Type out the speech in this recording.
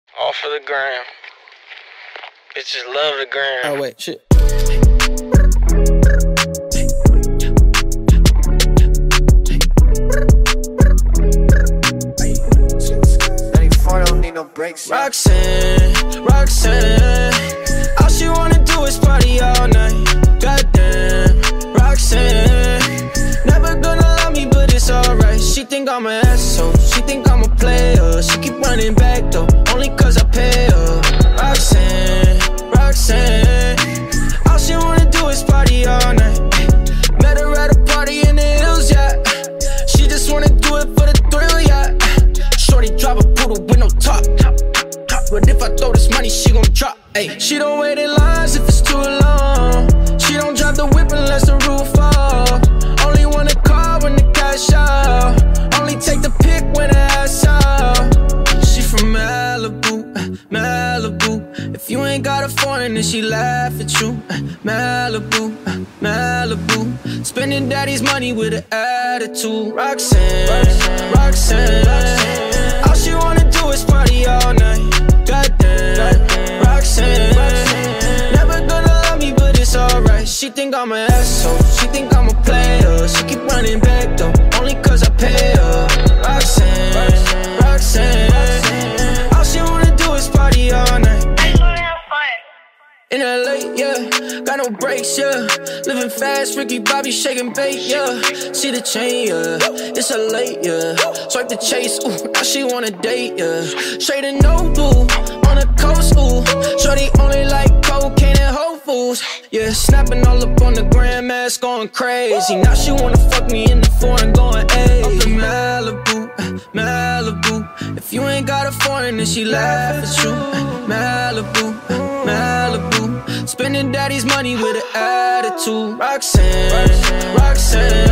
All for the gram. Bitches love the gram. Oh, wait, shit. Don't need no breaks. Roxanne, Roxanne, all she wanna do is party all night. Goddamn, Roxanne, never gonna love me, but it's alright. She think I'm an asshole, she think I'm a player. She keep running back though, only cause I pay her. Roxanne, Roxanne, all she wanna do is party all night. Met her at a party in the hills, yeah. She just wanna do it for the thrill, yeah. Shorty drive a poodle with no top. But if I throw this money, she gon' drop. Ay. She don't wait in lines if it's too long. She don't drive the whip unless the roof fall. Only wanna call when the cash out. Only take the pic when the ass out. She from Malibu, Malibu. If you ain't got a foreign, then she laugh at you. Malibu, Malibu. Spending daddy's money with an attitude. Roxanne, Roxanne, all she wanna do is party all night. Goddamn, Roxanne, never gonna love me, but it's alright. She think I'm an asshole, she think I'm a player. She keep running back though, only cause I pay her. Roxanne, Roxanne, all she wanna do is party all night. In LA, yeah, got no brakes, yeah. Living fast, Ricky Bobby shaking bait, yeah. See the chain, yeah, it's a late, yeah. Swipe the chase, ooh, now she wanna date, yeah. Straight and no blue, on the coast, ooh. Shorty only like cocaine and Whole Foods, yeah. Snapping all up on the grandmas, going crazy. Now she wanna fuck me in the foreign, going ayy. Up in Malibu, Malibu. If you ain't got a foreign, then she laugh at you. Malibu, Malibu. Spending daddy's money with an attitude. Roxanne, Roxanne,